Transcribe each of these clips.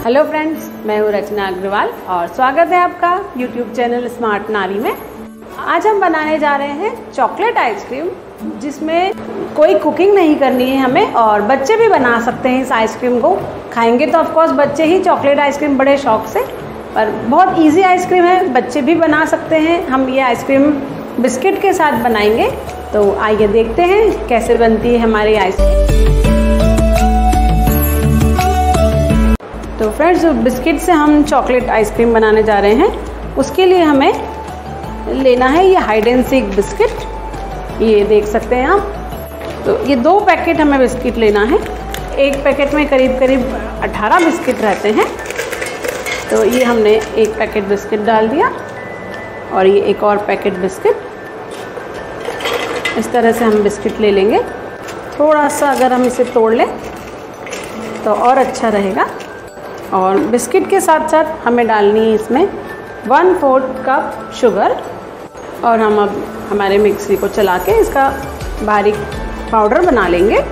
Hello friends, मैं हूँ रचना अग्रवाल और स्वागत है आपका यूट्यूब चैनल स्मार्ट नारी में। आज हम बनाने जा रहे हैं चॉकलेट आइसक्रीम, जिसमें कोई कुकिंग नहीं करनी है हमें और बच्चे भी बना सकते हैं। इस आइसक्रीम को खाएंगे तो ऑफकोर्स बच्चे ही चॉकलेट आइसक्रीम बड़े शौक से, पर बहुत ईजी आइसक्रीम है, बच्चे भी बना सकते हैं। हम ये आइसक्रीम बिस्किट के साथ बनाएंगे, तो आइए देखते हैं कैसे बनती है हमारी आइसक्रीम। तो फ्रेंड्स, बिस्किट से हम चॉकलेट आइसक्रीम बनाने जा रहे हैं। उसके लिए हमें लेना है ये हाइड एंड सीक बिस्किट, ये देख सकते हैं आप। तो ये 2 पैकेट हमें बिस्किट लेना है। एक पैकेट में करीब 18 बिस्किट रहते हैं। तो ये हमने 1 पैकेट बिस्किट डाल दिया और ये एक और पैकेट बिस्किट। इस तरह से हम बिस्किट ले लेंगे। थोड़ा सा अगर हम इसे तोड़ लें तो और अच्छा रहेगा। और बिस्किट के साथ साथ हमें डालनी है इसमें 1/4 कप शुगर। और हम अब हमारे मिक्सी को चला के इसका बारीक पाउडर बना लेंगे।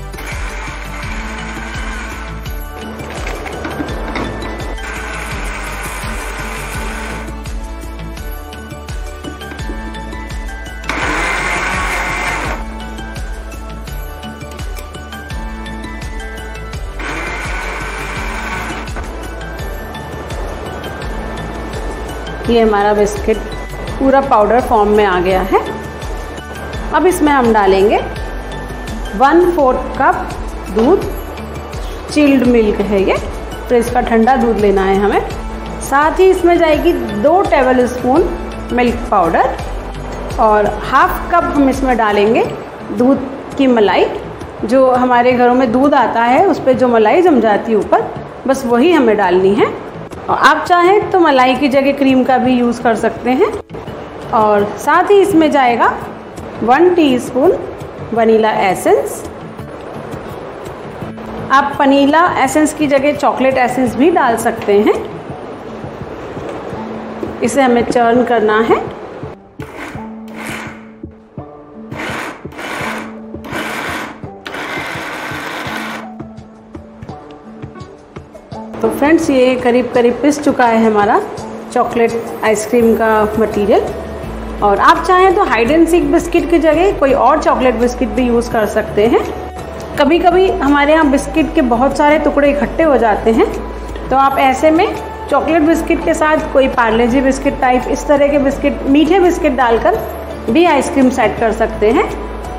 ये हमारा बिस्किट पूरा पाउडर फॉर्म में आ गया है। अब इसमें हम डालेंगे 1/4 कप दूध। चिल्ड मिल्क है ये, तो इसका ठंडा दूध लेना है हमें। साथ ही इसमें जाएगी 2 टेबल स्पून मिल्क पाउडर और 1/2 कप हम इसमें डालेंगे दूध की मलाई। जो हमारे घरों में दूध आता है उस पर जो मलाई जम जाती है ऊपर, बस वही हमें डालनी है। और आप चाहें तो मलाई की जगह क्रीम का भी यूज़ कर सकते हैं। और साथ ही इसमें जाएगा 1 टीस्पून वनीला एसेंस। आप वनीला एसेंस की जगह चॉकलेट एसेंस भी डाल सकते हैं। इसे हमें चर्न करना है। तो फ्रेंड्स, ये करीब पिस चुका है हमारा चॉकलेट आइसक्रीम का मटेरियल। और आप चाहें तो हाइड एंड सीक बिस्किट की जगह कोई और चॉकलेट बिस्किट भी यूज़ कर सकते हैं। कभी कभी हमारे यहाँ बिस्किट के बहुत सारे टुकड़े इकट्ठे हो जाते हैं, तो आप ऐसे में चॉकलेट बिस्किट के साथ कोई पार्ले जी बिस्किट टाइप इस तरह के बिस्किट, मीठे बिस्किट डालकर भी आइसक्रीम सेट कर सकते हैं।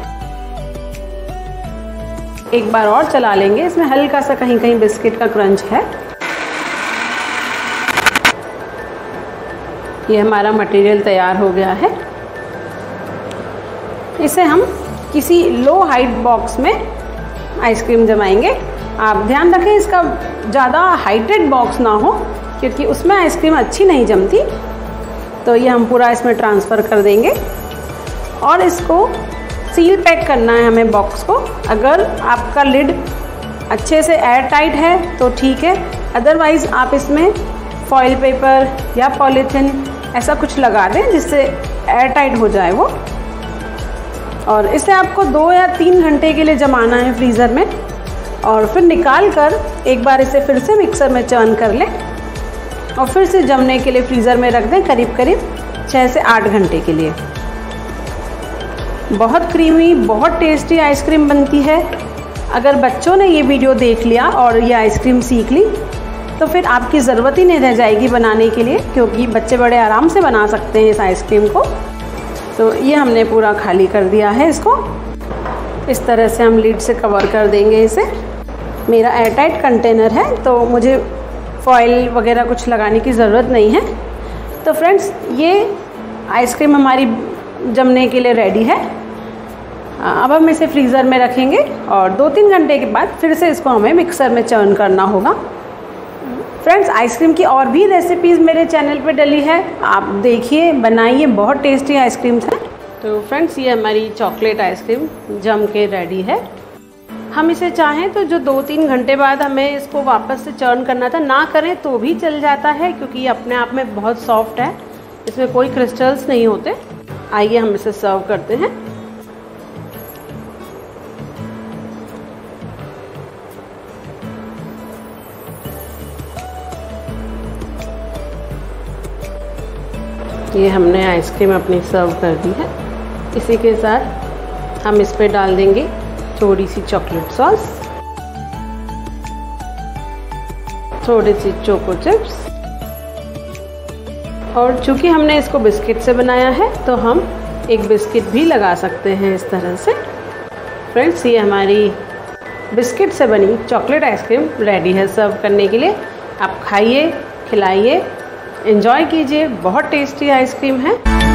एक बार और चला लेंगे। इसमें हल्का सा कहीं कहीं बिस्किट का क्रंच है। ये हमारा मटेरियल तैयार हो गया है। इसे हम किसी लो हाइट बॉक्स में आइसक्रीम जमाएंगे। आप ध्यान रखें इसका ज़्यादा हाइटेड बॉक्स ना हो, क्योंकि उसमें आइसक्रीम अच्छी नहीं जमती। तो ये हम पूरा इसमें ट्रांसफ़र कर देंगे और इसको सील पैक करना है हमें बॉक्स को। अगर आपका लिड अच्छे से एयर टाइट है तो ठीक है, अदरवाइज़ आप इसमें फॉइल पेपर या पॉलीथिन ऐसा कुछ लगा दें जिससे एयर टाइट हो जाए वो। और इसे आपको 2 या 3 घंटे के लिए जमाना है फ्रीज़र में। और फिर निकाल कर एक बार इसे फिर से मिक्सर में चर्न कर लें और फिर से जमने के लिए फ्रीज़र में रख दें करीब 6 से 8 घंटे के लिए। बहुत क्रीमी, बहुत टेस्टी आइसक्रीम बनती है। अगर बच्चों ने ये वीडियो देख लिया और ये आइसक्रीम सीख ली तो फिर आपकी ज़रूरत ही नहीं रह जाएगी बनाने के लिए, क्योंकि बच्चे बड़े आराम से बना सकते हैं इस आइसक्रीम को। तो ये हमने पूरा खाली कर दिया है इसको। इस तरह से हम लीड से कवर कर देंगे इसे। मेरा एयरटाइट कंटेनर है तो मुझे फॉइल वगैरह कुछ लगाने की ज़रूरत नहीं है। तो फ्रेंड्स, ये आइसक्रीम हमारी जमने के लिए रेडी है। अब हम इसे फ्रीज़र में रखेंगे और 2-3 घंटे के बाद फिर से इसको हमें मिक्सर में चर्न करना होगा। फ्रेंड्स, आइसक्रीम की और भी रेसिपीज़ मेरे चैनल पे डली है, आप देखिए, बनाइए, बहुत टेस्टी आइसक्रीम्स हैं। तो फ्रेंड्स, ये हमारी चॉकलेट आइसक्रीम जम के रेडी है। हम इसे चाहें तो जो 2-3 घंटे बाद हमें इसको वापस से चर्न करना था, ना करें तो भी चल जाता है, क्योंकि ये अपने आप में बहुत सॉफ्ट है, इसमें कोई क्रिस्टल्स नहीं होते। आइए हम इसे सर्व करते हैं। ये हमने आइसक्रीम अपनी सर्व कर दी है। इसी के साथ हम इस पे डाल देंगे थोड़ी सी चॉकलेट सॉस, थोड़ी सी चोको चिप्स, और चूँकि हमने इसको बिस्किट से बनाया है तो हम एक बिस्किट भी लगा सकते हैं इस तरह से। फ्रेंड्स, ये हमारी बिस्किट से बनी चॉकलेट आइसक्रीम रेडी है सर्व करने के लिए। आप खाइए, खिलाइए, एंजॉय कीजिए। बहुत टेस्टी आइसक्रीम है।